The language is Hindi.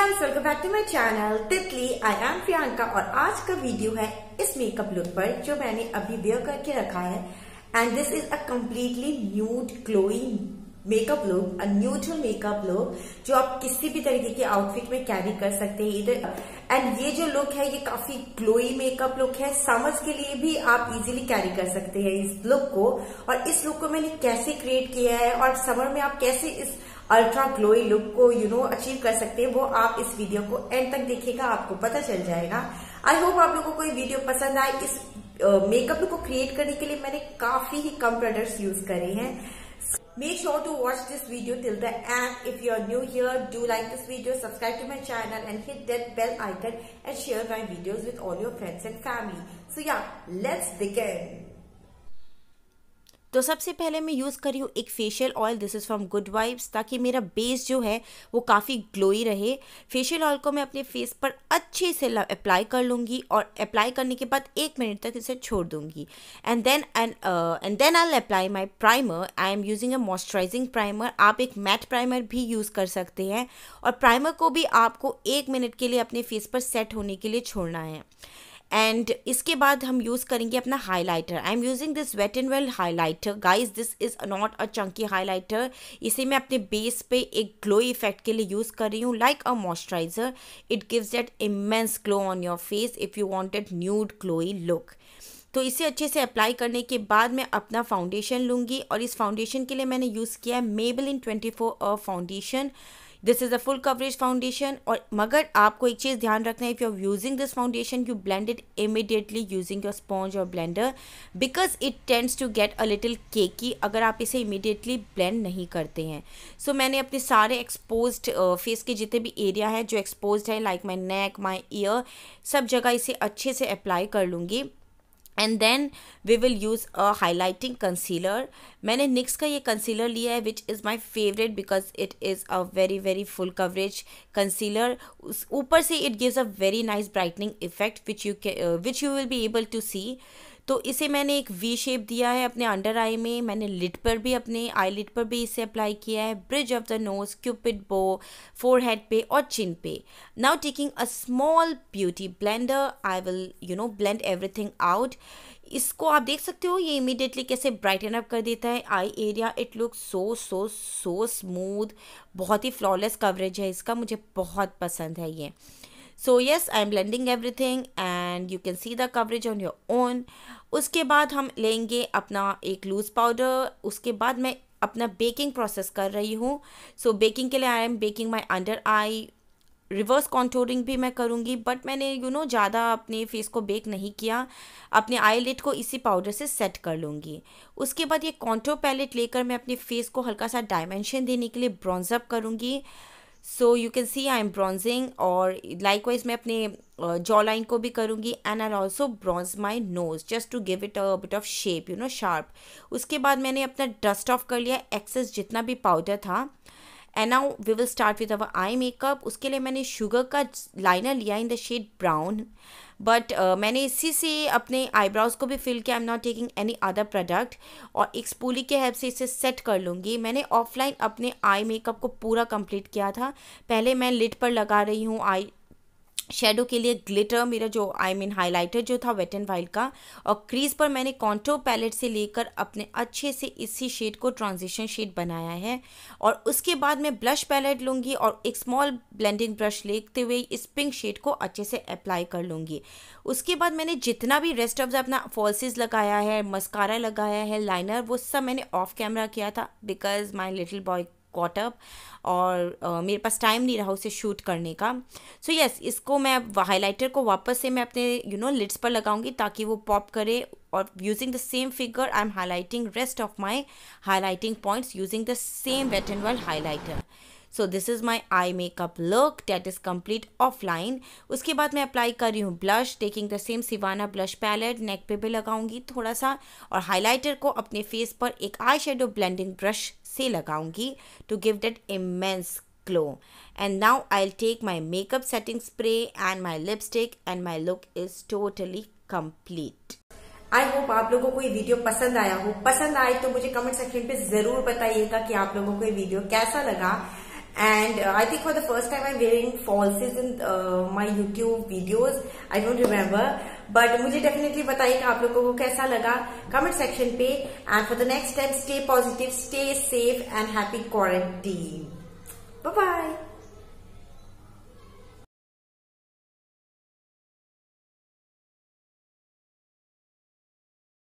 Guys, welcome back to my channel Titli. I M Priyanka और आज का वीडियो है इस मेकअप लुक पर जो मैंने अभी वेयर करके रखा है। And this is a completely nude glowing makeup look, a neutral makeup look जो आप किसी भी तरीके के आउटफिट में कैरी कर सकते हैं इधर। एंड ये जो लुक है ये काफी ग्लोई मेकअप लुक है। समर्स के लिए भी आप इजीली कैरी कर सकते हैं इस लुक को। और इस लुक को मैंने कैसे क्रिएट किया है और समर में आप कैसे इस अल्ट्रा ग्लोई लुक को अचीव कर सकते हैं, वो आप इस वीडियो को एंड तक देखिएगा, आपको पता चल जाएगा। आई होप आप लोगों को ये वीडियो पसंद आए। इस मेकअप लुक को क्रिएट करने के लिए मैंने काफी ही कम प्रोडक्ट्स यूज करे हैं। Make sure to watch this video till the end. If you are new here, do like this video, subscribe to my channel and hit that bell icon and share my videos with all your friends and family. So yeah, let's begin. तो सबसे पहले मैं यूज़ कर रही हूँ एक facial oil. This is from Good Vibes, ताकि मेरा बेस जो है वो काफ़ी ग्लोई रहे। फेशियल ऑयल को मैं अपने फेस पर अच्छे से अप्लाई कर लूँगी और अप्लाई करने के बाद 1 मिनट तक इसे छोड़ दूँगी। And then I apply my primer. I am using a moisturising primer. आप एक मैट प्राइमर भी यूज़ कर सकते हैं और प्राइमर को भी आपको 1 मिनट के लिए अपने फेस पर सेट होने के लिए छोड़ना है। एंड इसके बाद हम यूज़ करेंगे अपना highlighter. I am using this Wet and well highlighter. Guys, this is not a chunky highlighter. इसे मैं अपने बेस पे एक ग्लोई इफेक्ट के लिए यूज़ कर रही हूँ, like a moisturiser. It gives that immense glow on your face if you wanted nude glowy look. तो इसे अच्छे से अप्लाई करने के बाद मैं अपना फाउंडेशन लूँगी और इस फाउंडेशन के लिए मैंने यूज़ किया है Maybelline 24 foundation. This is a full coverage foundation. और मगर आपको एक चीज़ ध्यान रखना है, if you are using this foundation you blend it immediately using your sponge और blender, because it tends to get a little cakey अगर आप इसे इमीडिएटली ब्लेंड नहीं करते हैं। सो मैंने अपने सारे एक्सपोज्ड फेस के जितने भी एरिया हैं जो एक्सपोज्ड है, like my neck, my year, सब जगह इसे अच्छे से अप्लाई कर लूँगी। And then we will use a highlighting concealer. मैंने NYX का ये कंसीलर लिया है which is my favourite because it is a very full coverage concealer. उस ऊपर से it gives a very nice brightening effect which you will be able to see. तो इसे मैंने एक वी शेप दिया है अपने अंडर आई में। मैंने लिड पर भी, अपने आई लिड पर भी इसे अप्लाई किया है, bridge of the nose, Cupid bow, forehead पे और चिन पे। Now taking a small beauty blender I will blend everything out. इसको आप देख सकते हो ये इमीडिएटली कैसे ब्राइटन अप कर देता है eye area. It look so smooth. बहुत ही फ्लॉलेस कवरेज है इसका, मुझे बहुत पसंद है ये। So yes, I am blending everything and you can see the coverage on your own. उसके बाद हम लेंगे अपना एक लूज़ पाउडर। उसके बाद मैं अपना बेकिंग प्रोसेस कर रही हूँ। सो बेकिंग के लिए I am baking my under eye. Reverse contouring भी मैं करूँगी, बट मैंने ज़्यादा अपने फेस को बेक नहीं किया। अपने आई लिड को इसी पाउडर से सेट कर लूँगी। उसके बाद ये कॉन्टोर पैलेट लेकर मैं अपने फेस को हल्का सा डायमेंशन देने के लिए ब्रॉन्ज अप करूँगी। So you can see I am bronzing. और लाइकवाइज मैं अपने जॉ लाइन को भी करूँगी। And I also bronze my nose just to give it a bit of shape, sharp. उसके बाद मैंने अपना डस्ट ऑफ कर लिया एक्सेस जितना भी पाउडर था। And now we will start with our eye makeup. उसके लिए मैंने शुगर का लाइनर लिया in the shade brown, but मैंने इसी से अपने आईब्राउज को भी फिल किया। I am not taking any other product और एक स्पूली के हेल्प से इसे सेट कर लूँगी। मैंने ऑफलाइन अपने आई मेकअप को पूरा कंप्लीट किया था। पहले मैं लिड पर लगा रही हूँ आई शेडो के लिए ग्लिटर, मेरा जो हाइलाइटर जो था वेट एंड वाइल्ड का। और क्रीज पर मैंने कॉन्टोर पैलेट से लेकर अपने अच्छे से इसी शेड को ट्रांजिशन शेड बनाया है। और उसके बाद मैं ब्लश पैलेट लूँगी और एक स्मॉल ब्लेंडिंग ब्रश लेते हुए इस पिंक शेड को अच्छे से अप्लाई कर लूँगी। उसके बाद मैंने जितना भी रेस्ट ऑफ द अपना फॉल्सेस लगाया है, मस्कारा लगाया है, लाइनर, वो सब मैंने ऑफ कैमरा किया था because my little boy caught up और मेरे पास टाइम नहीं रहा उसे शूट करने का। सो यस, इसको मैं हाइलाइटर को वापस से मैं अपने लिड्स पर लगाऊंगी ताकि वो पॉप करे। और using the same finger I am highlighting rest of my highlighting points using the same wet and well highlighter. So this is my eye makeup look that is complete offline. उसके बाद मैं अप्लाई कर रही हूँ blush, taking the same Sivanna blush palette. Neck पे भी लगाऊंगी थोड़ा सा और हाइलाइटर को अपने फेस पर एक आई शेडो ब्लेंडिंग ब्रश से लगाऊंगी to give that immense glow. And now I will take my makeup setting spray and my lipstick and my look is totally complete. I hope आप लोगों को ये वीडियो पसंद आया हो। पसंद आए तो मुझे कमेंट सेक्शन पे जरूर बताइएगा कि आप लोगों को ये वीडियो कैसा लगा। and I think for the first time I'm wearing falsies in my YouTube videos. I don't remember, but मुझे definitely बताइएगा आप लोगों को कैसा लगा comment section पे. And for the next time, stay positive, stay safe and happy quarantine. Bye bye.